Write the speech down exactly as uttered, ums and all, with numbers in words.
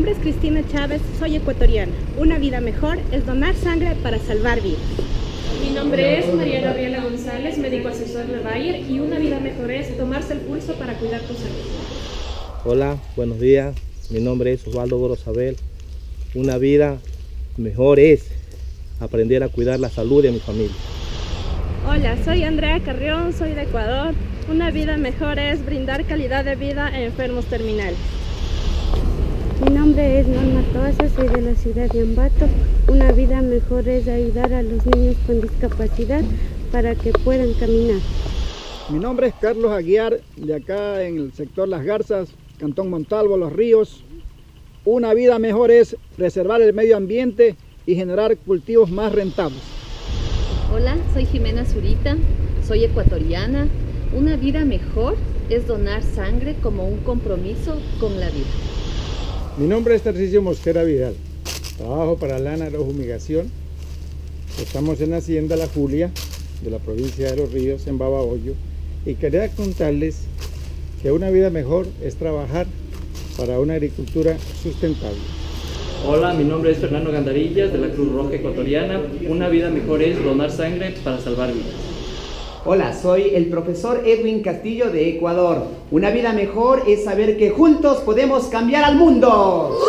nombre es Cristina Chávez, soy ecuatoriana. Una vida mejor es donar sangre para salvar vidas. Mi nombre es María Gabriela González, médico asesor de Bayer, y una vida mejor es tomarse el pulso para cuidar tu salud. Hola, buenos días. Mi nombre es Osvaldo Gorosabel. Una vida mejor es aprender a cuidar la salud de mi familia. Hola, soy Andrea Carrión, soy de Ecuador. Una vida mejor es brindar calidad de vida a enfermos terminales. Mi nombre es Norma Toaza, soy de la ciudad de Ambato. Una vida mejor es ayudar a los niños con discapacidad para que puedan caminar. Mi nombre es Carlos Aguiar, de acá en el sector Las Garzas, Cantón Montalvo, Los Ríos. Una vida mejor es preservar el medio ambiente y generar cultivos más rentables. Hola, soy Jimena Zurita, soy ecuatoriana. Una vida mejor es donar sangre como un compromiso con la vida. Mi nombre es Tarcisio Mosquera Vidal, trabajo para Lana Aerofumigación. Estamos en Hacienda La Julia, de la provincia de Los Ríos, en Babahoyo, y quería contarles que una vida mejor es trabajar para una agricultura sustentable. Hola, mi nombre es Fernando Gandarillas, de la Cruz Roja Ecuatoriana. Una vida mejor es donar sangre para salvar vidas. Hola, soy el profesor Edwin Castillo de Ecuador. Una vida mejor es saber que juntos podemos cambiar al mundo.